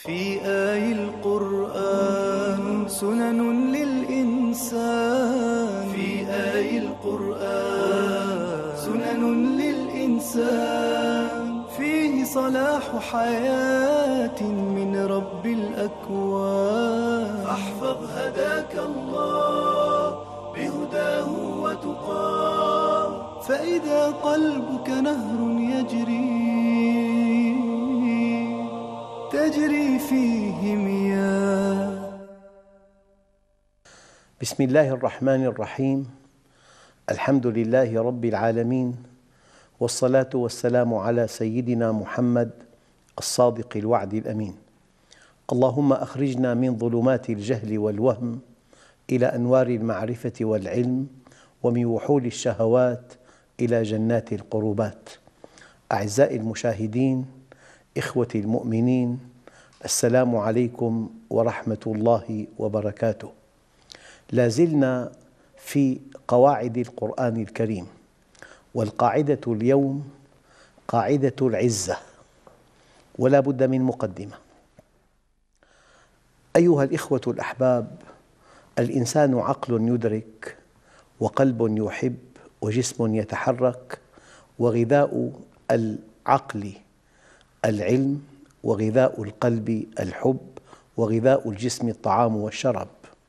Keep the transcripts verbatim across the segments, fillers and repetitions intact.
في آي القرآن سنن للإنسان في آي القرآن سنن للإنسان فيه صلاح حياة من رب الأكوان فاحفظ هداك الله بهداه وتقاه فإذا قلبك نهر يجري تجري فيه مياه. بسم الله الرحمن الرحيم. الحمد لله رب العالمين، والصلاة والسلام على سيدنا محمد الصادق الوعد الأمين. اللهم أخرجنا من ظلمات الجهل والوهم إلى أنوار المعرفة والعلم، ومن وحول الشهوات إلى جنات القربات. أعزائي المشاهدين، إخوتي المؤمنين، السلام عليكم ورحمة الله وبركاته. لا زلنا في قواعد القرآن الكريم، والقاعدة اليوم قاعدة العزة، ولا بد من مقدمة. أيها الإخوة الأحباب، الإنسان عقل يدرك، وقلب يحب، وجسم يتحرك، وغذاء العقل العلم، وغذاء القلب الحب، وغذاء الجسم الطعام والشراب.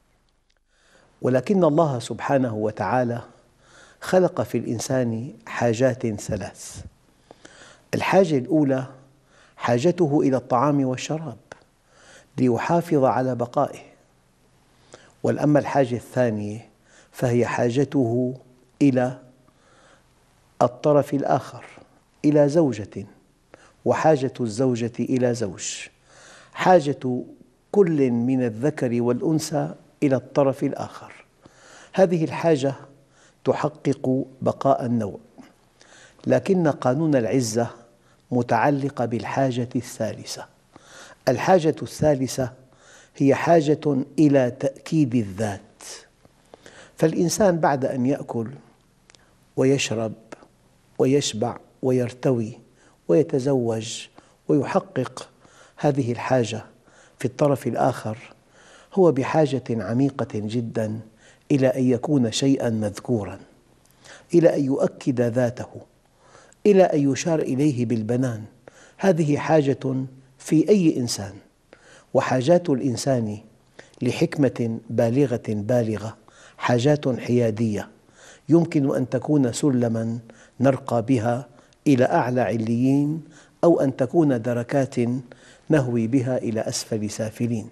ولكن الله سبحانه وتعالى خلق في الإنسان حاجات ثلاث. الحاجة الأولى حاجته إلى الطعام والشراب ليحافظ على بقائه، وأما الحاجة الثانية فهي حاجته إلى الطرف الآخر، إلى زوجة، وحاجة الزوجة إلى زوج. حاجة كل من الذكر والأنثى إلى الطرف الآخر، هذه الحاجة تحقق بقاء النوع. لكن قانون العزة متعلق بالحاجة الثالثة. الحاجة الثالثة هي حاجة إلى تأكيد الذات. فالإنسان بعد أن يأكل ويشرب ويشبع ويرتوي ويتزوج ويحقق هذه الحاجة في الطرف الآخر، هو بحاجة عميقة جداً إلى أن يكون شيئاً مذكوراً، إلى أن يؤكد ذاته، إلى أن يشار إليه بالبنان. هذه حاجة في أي إنسان، وحاجات الإنسان لحكمة بالغة بالغة حاجات حيادية، يمكن أن تكون سلماً نرقى بها إلى أعلى عليين، أو أن تكون دركات نهوي بها إلى أسفل سافلين.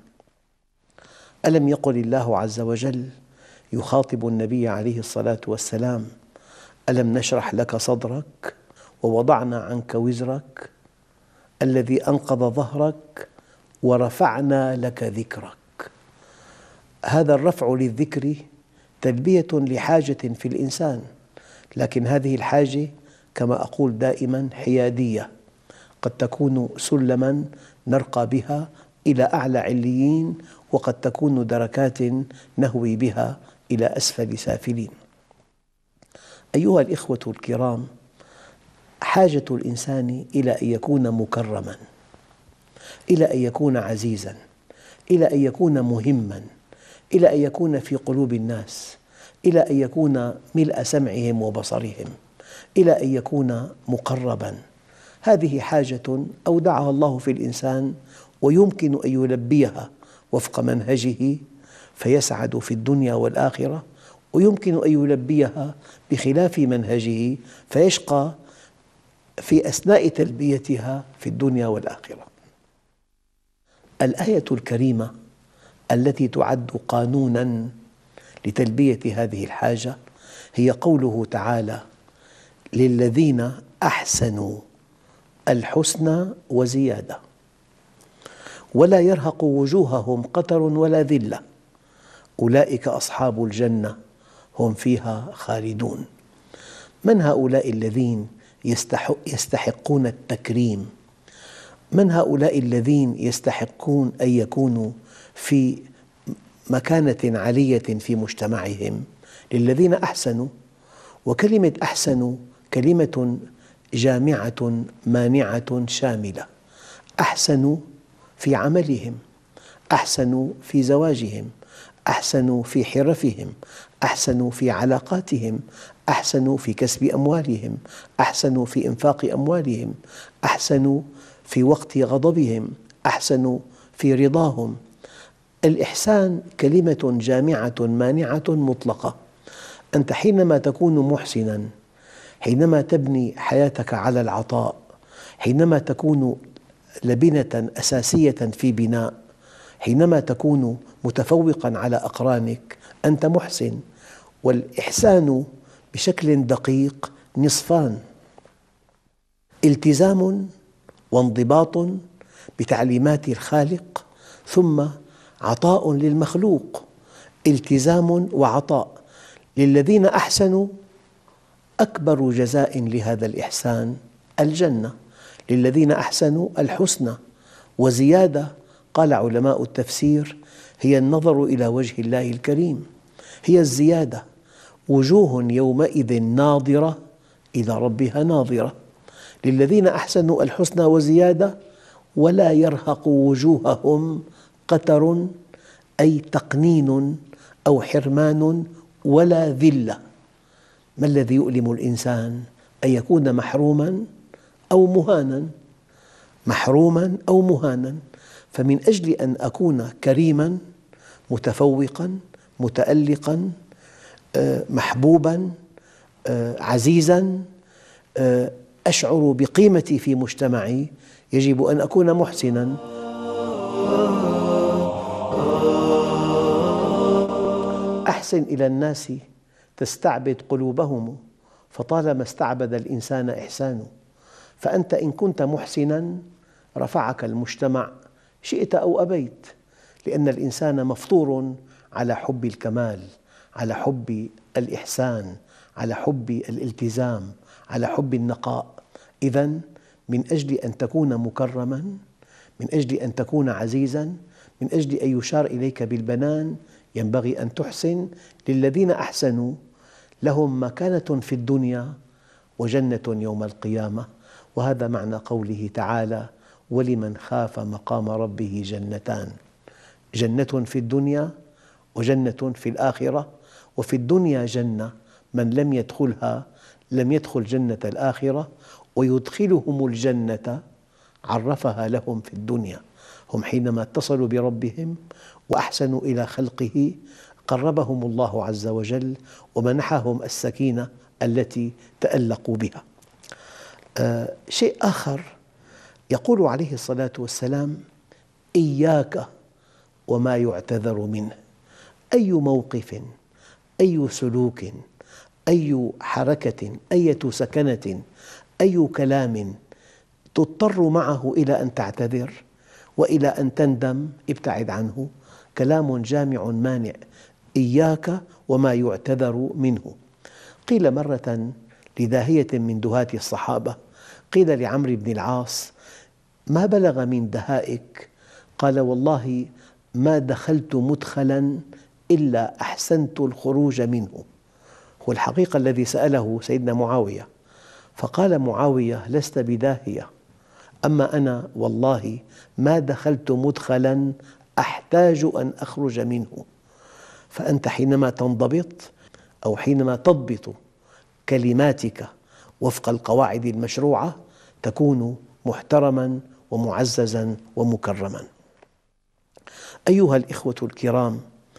ألم يقل الله عز وجل يخاطب النبي عليه الصلاة والسلام: ألم نشرح لك صدرك ووضعنا عنك وزرك الذي أنقض ظهرك ورفعنا لك ذكرك. هذا الرفع للذكر تلبية لحاجة في الإنسان، لكن هذه الحاجة كما أقول دائما حيادية، قد تكون سلما نرقى بها إلى أعلى عليين، وقد تكون دركات نهوي بها إلى أسفل سافلين. أيها الإخوة الكرام، حاجة الإنسان إلى أن يكون مكرما، إلى أن يكون عزيزا، إلى أن يكون مهما، إلى أن يكون في قلوب الناس، إلى أن يكون ملء سمعهم وبصرهم، إلى أن يكون مقربا. هذه حاجة أودعها الله في الإنسان، ويمكن أن يلبيها وفق منهجه فيسعد في الدنيا والآخرة، ويمكن أن يلبيها بخلاف منهجه فيشقى في أثناء تلبيتها في الدنيا والآخرة. الآية الكريمة التي تعد قانوناً لتلبية هذه الحاجة هي قوله تعالى: للذين أحسنوا الحسنى وزيادة ولا يرهق وجوههم قتر ولا ذلة أولئك أصحاب الجنة هم فيها خالدون. من هؤلاء الذين يستحقون التكريم؟ من هؤلاء الذين يستحقون أن يكونوا في مكانة عالية في مجتمعهم؟ للذين أحسنوا، وكلمة أحسنوا كلمة جامعة مانعة شاملة. أحسنوا في عملهم، أحسنوا في زواجهم، أحسنوا في حرفهم، أحسنوا في علاقاتهم، أحسنوا في كسب أموالهم، أحسنوا في إنفاق أموالهم، أحسنوا في وقت غضبهم، أحسنوا في رضاهم. الإحسان كلمة جامعة مانعة مطلقة. أنت حينما تكون محسناً، حينما تبني حياتك على العطاء، حينما تكون لبنة أساسية في بناء، حينما تكون متفوقاً على أقرانك، أنت محسن. والإحسان بشكل دقيق نصفان: التزام وانضباط بتعليمات الخالق، ثم عطاء للمخلوق. التزام وعطاء. للذين أحسنوا أكبر جزاء لهذا الإحسان الجنة، للذين أحسنوا الحسنى وزيادة. قال علماء التفسير: هي النظر إلى وجه الله الكريم، هي الزيادة. وجوه يومئذ ناظرة إلى ربها ناظرة. للذين أحسنوا الحسنى وزيادة ولا يرهق وجوههم قتر، أي تقنين أو حرمان ولا ذلة. ما الذي يؤلم الإنسان؟ أن يكون محروما أو مهانا، محروما أو مهانا. فمن أجل أن أكون كريما متفوقا متألقا محبوبا عزيزا، أشعر بقيمتي في مجتمعي، يجب أن أكون محسنا. أحسن إلى الناس تستعبد قلوبهم، فطالما استعبد الإنسان إحسانه. فأنت إن كنت محسنا رفعك المجتمع شئت أو أبيت، لأن الإنسان مفطور على حب الكمال، على حب الإحسان، على حب الالتزام، على حب النقاء. إذن من أجل أن تكون مكرما، من أجل أن تكون عزيزا، من أجل أن يشار إليك بالبنان، ينبغي أن تحسن. للذين أحسنوا لهم مكانة في الدنيا وجنة يوم القيامة. وهذا معنى قوله تعالى: ولمن خاف مقام ربه جنتان، جنة في الدنيا وجنة في الآخرة. وفي الدنيا جنة من لم يدخلها لم يدخل جنة الآخرة، ويدخلهم الجنة عرفها لهم في الدنيا. هم حينما اتصلوا بربهم وأحسنوا إلى خلقه قربهم الله عز وجل ومنحهم السكينة التي تألقوا بها. آه شيء آخر، يقول عليه الصلاة والسلام: إياك وما يعتذر منه. أي موقف، أي سلوك، أي حركة، أي سكنة، أي كلام تضطر معه إلى أن تعتذر وإلى أن تندم، ابتعد عنه. كلام جامع مانع. إياك وما يعتذر منه. قيل مرة لداهية من دهاة الصحابة، قيل لعمرو بن العاص: ما بلغ من دهائك؟ قال: والله ما دخلت مدخلا إلا أحسنت الخروج منه. هو الحقيقة الذي سأله سيدنا معاوية، فقال معاوية: لست بداهية، أما أنا والله ما دخلت مدخلا أحتاج أن أخرج منه. فأنت حينما تنضبط أو حينما تضبط كلماتك وفق القواعد المشروعة تكون محترما ومعززا ومكرما. أيها الإخوة الكرام،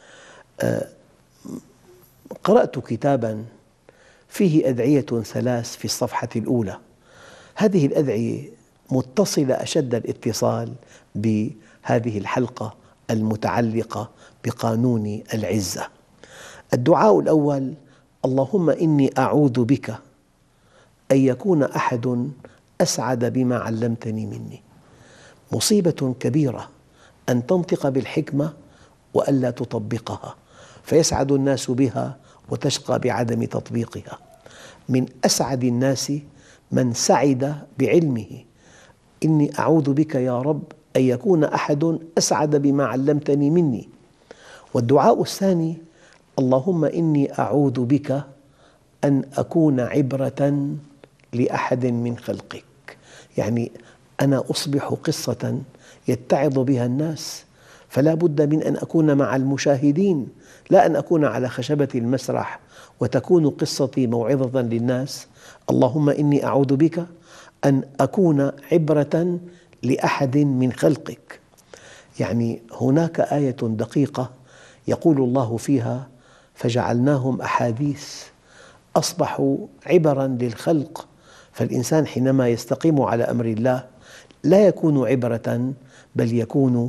قرأت كتابا فيه أدعية ثلاث في الصفحة الأولى. هذه الأدعية متصلة أشد الاتصال بهذه الحلقة المتعلقة بقانون العزة. الدعاء الأول: اللهم إني أعوذ بك أن يكون أحد أسعد بما علمتني مني. مصيبة كبيرة أن تنطق بالحكمة وألا تطبقها، فيسعد الناس بها وتشقى بعدم تطبيقها. من أسعد الناس من سعد بعلمه. إني أعوذ بك يا رب أن يكون أحد أسعد بما علمتني مني. والدعاء الثاني: اللهم إني أعوذ بك أن أكون عبرة لأحد من خلقك. يعني أنا أصبح قصة يتعظ بها الناس، فلا بد من أن أكون مع المشاهدين، لا أن أكون على خشبة المسرح وتكون قصتي موعظة للناس. اللهم إني أعوذ بك أن أكون عبرة لأحد من خلقك. يعني هناك آية دقيقة يقول الله فيها: فجعلناهم أحاديث، أصبحوا عبرا للخلق. فالإنسان حينما يستقيم على أمر الله لا يكون عبرة، بل يكون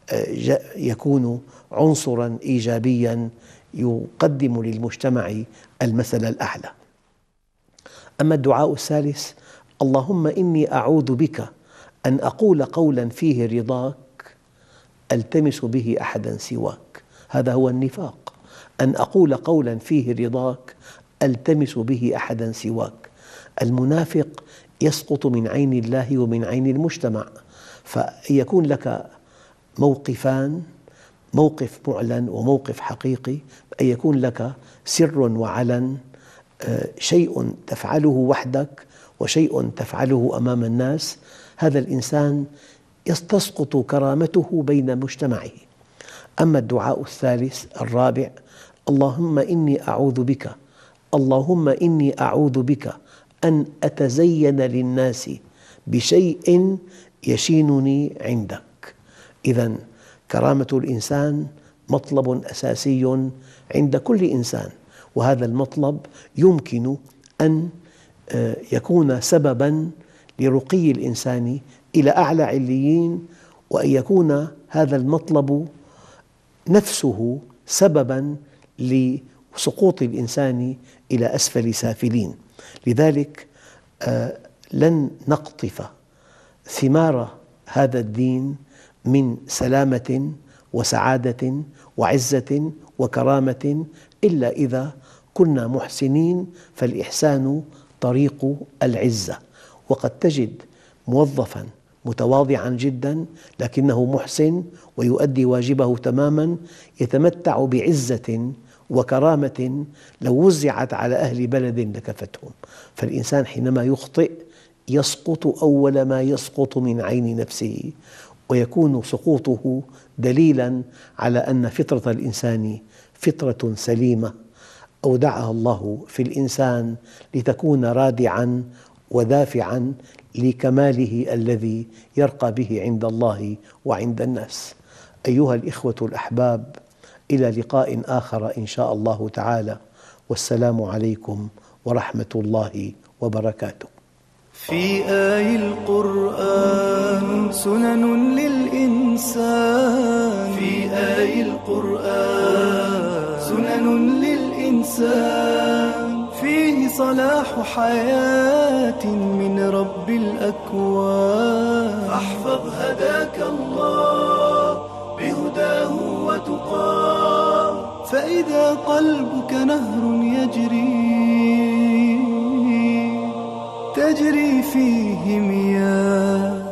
يكون عنصرا إيجابيا يقدم للمجتمع المثل الأعلى. أما الدعاء الثالث: اللهم إني أعوذ بك أن أقول قولا فيه رضاك ألتمس به أحدا سواك. هذا هو النفاق، أن أقول قولا فيه رضاك ألتمس به أحدا سواك. المنافق يسقط من عين الله ومن عين المجتمع، فيكون لك موقفان: موقف معلن وموقف حقيقي، أن يكون لك سر وعلن، شيء تفعله وحدك وشيء تفعله أمام الناس. هذا الإنسان تسقط كرامته بين مجتمعه. أما الدعاء الثالث الرابع: اللهم إني أعوذ بك اللهم إني أعوذ بك أن أتزين للناس بشيء يشينني عندك. إذن كرامة الإنسان مطلب أساسي عند كل إنسان، وهذا المطلب يمكن أن يكون سبباً لرقي الإنسان إلى أعلى عليين، وأن يكون هذا المطلب نفسه سبباً لسقوط الإنسان إلى أسفل سافلين. لذلك لن نقطف ثمار هذا الدين من سلامة وسعادة وعزة وكرامة إلا إذا كنا محسنين، فالإحسان طريق العزة. وقد تجد موظفاً متواضعاً جداً لكنه محسن ويؤدي واجبه تماماً، يتمتع بعزة وكرامة لو وزعت على أهل بلد لكفتهم. فالإنسان حينما يخطئ يسقط أول ما يسقط من عين نفسه، ويكون سقوطه دليلاً على أن فطرة الإنسان فطرة سليمة أودعها الله في الإنسان لتكون رادعاً ودافعاً لكماله الذي يرقى به عند الله وعند الناس. أيها الإخوة الأحباب، إلى لقاء آخر إن شاء الله تعالى، والسلام عليكم ورحمة الله وبركاته. في آي القرآن سنن للإنسان في آي القرآن سنن للإنسان فيه صلاح حياة من رب الأكوان. فاحفظ هداك الله بهداه وتقاه، فإذا قلبك نهر يجري تجري فيه مياه